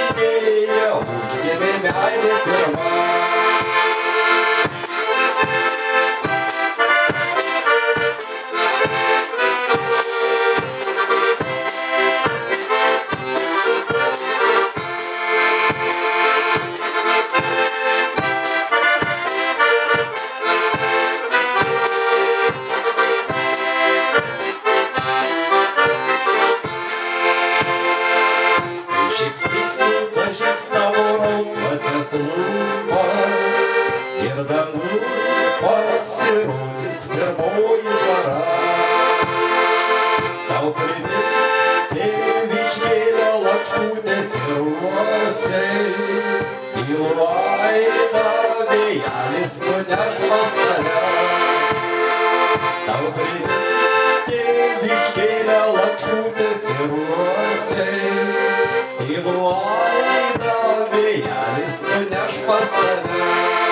idėja užgimė meilė pirma. Ir dangu pasirodys pirmoji žara. Tau priviks tėviškėlė lakšūnės ir uosiai. Į laidą vėjelis nuneš pas tave. Tau priviks tėviškėlė lakšūnės ir uosiai. Į laidą vėjelis nuneš pas tave.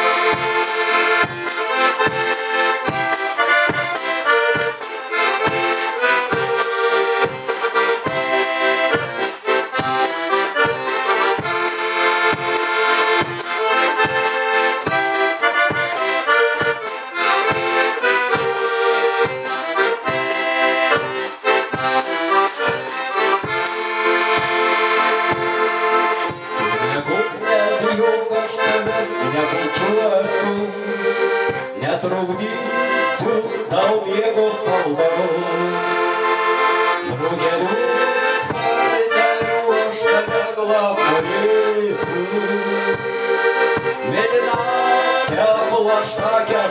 Netrukdysiu tau miego saldau. Drugelių sparnelių aš tave glamonėsiu. Mėlynakę plaštakę